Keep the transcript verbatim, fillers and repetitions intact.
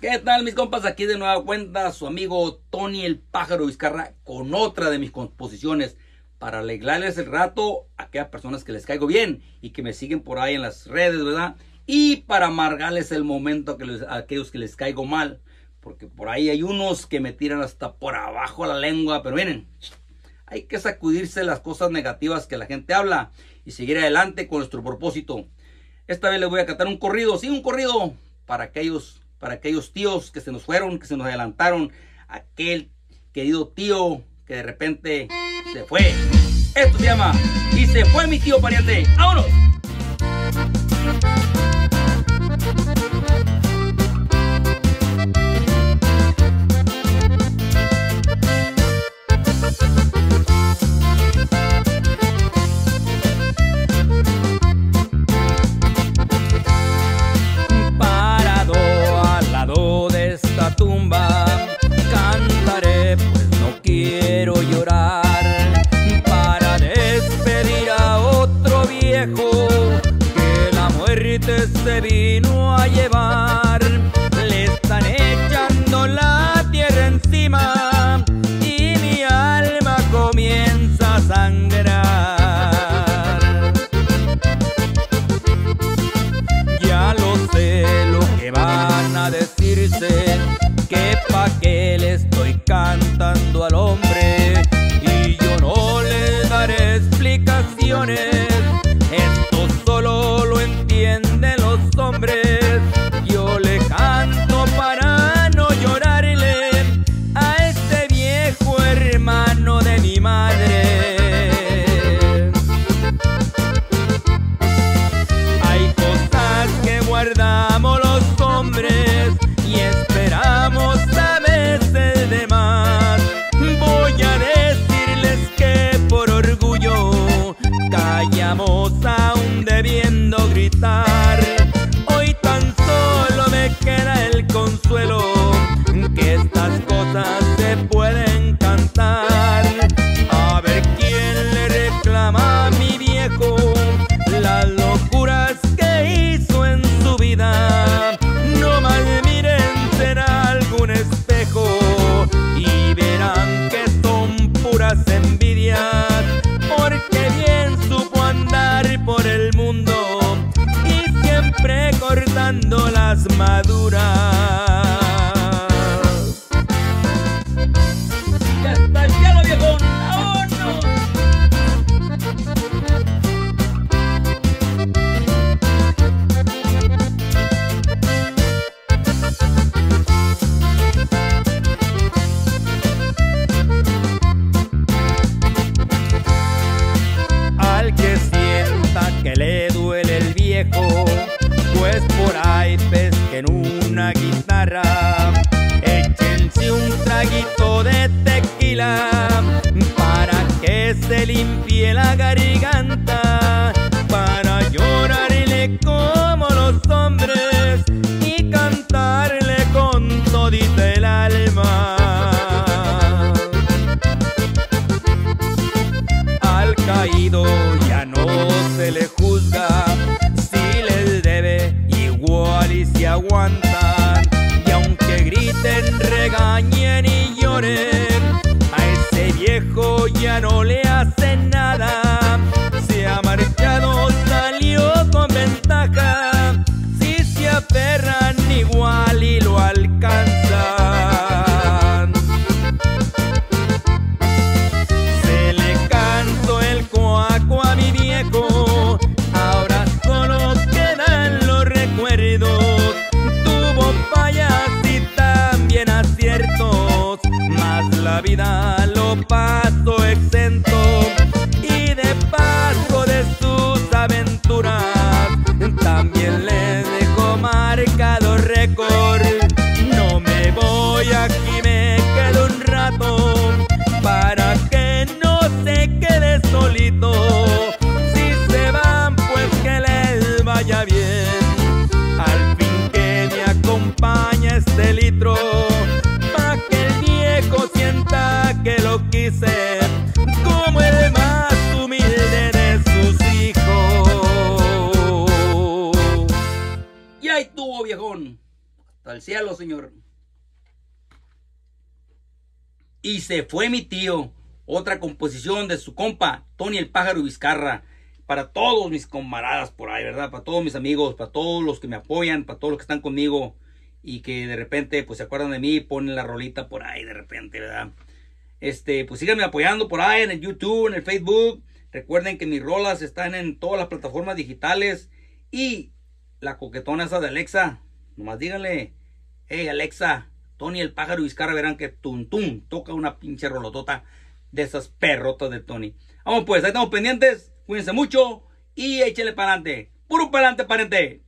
¿Qué tal, mis compas? Aquí de nueva cuenta su amigo Tony el Pájaro Vizcarra con otra de mis composiciones para alegrarles el rato a aquellas personas que les caigo bien y que me siguen por ahí en las redes, ¿verdad? Y para amargarles el momento a, que les, a aquellos que les caigo mal, porque por ahí hay unos que me tiran hasta por abajo la lengua, pero miren, hay que sacudirse las cosas negativas que la gente habla y seguir adelante con nuestro propósito. Esta vez les voy a cantar un corrido, sí, un corrido para aquellos, para aquellos tíos que se nos fueron, que se nos adelantaron, aquel querido tío que de repente se fue. Esto se llama Y se fue mi tío pariente. ¡Vámonos! Tumba, cantaré pues no quiero llorar, para despedir a otro viejo que la muerte se vino a llevar. Le están echando la tierra encima y mi alma comienza a sangrar. Ya lo sé lo que van a decirse, que pa' qué le estoy cantando al hombre y yo no le daré explicaciones. Esto solo lo entienden los hombres. Yo le canto para no llorarle a este viejo hermano de mi madre. Hay cosas que guardamos los hombres y esperamos a veces de más. Voy a decirles que por orgullo callamos aún debiendo gritar. Hoy tan solo me queda el consuelo que estas cosas se pueden cantar. A ver quién le reclama a mi viejo las locuras que hizo en su vida. No más algún espejo y verán que son puras envidias, porque bien supo andar por el mundo y siempre cortando las maduras. ¡Ya está el cielo, viejón! ¡Vámonos! Que le duele el viejo, pues por ahí pesquen una guitarra, échense un traguito de tequila para que se limpie la garganta, para llorarle como los hombres y cantarle con todita el alma. Al caído ya no se le juzga, si les debe igual y se aguantan, y aunque griten, regañen y lloren, a ese viejo ya no le hacen nada. Se ha marchado, salió con ventaja, si se aferran igual y lo alcanzan. Se le cansó el cuaco a mi viejo, ahora solo quedan los recuerdos. Tuvo fallas y también aciertos, mas la vida lo pasó exento, y de paso de sus aventuras también le dejó marcado récord. No me voy, aquí me quedo un rato para que no se quede solito. Si se van, pues que les vaya bien. Al fin que me acompaña este litro, pa' que el viejo sienta que lo quise como el más humilde de sus hijos. Y ahí tuvo, viejón. Hasta el cielo, señor. Y se fue mi tío. Otra composición de su compa, Tony el Pájaro Vizcarra. Para todos mis camaradas por ahí, ¿verdad? Para todos mis amigos, para todos los que me apoyan, para todos los que están conmigo. Y que de repente, pues, se acuerdan de mí y ponen la rolita por ahí de repente, ¿verdad? Este, pues síganme apoyando por ahí en el YouTube, en el Facebook. Recuerden que mis rolas están en todas las plataformas digitales. Y la coquetona esa de Alexa, nomás díganle, hey Alexa, Tony el Pájaro Vizcarra, verán que tum tum toca una pinche rolotota de esas perrotas de Tony. Vamos pues, ahí estamos pendientes, cuídense mucho y échale para adelante. Puro para adelante, pariente.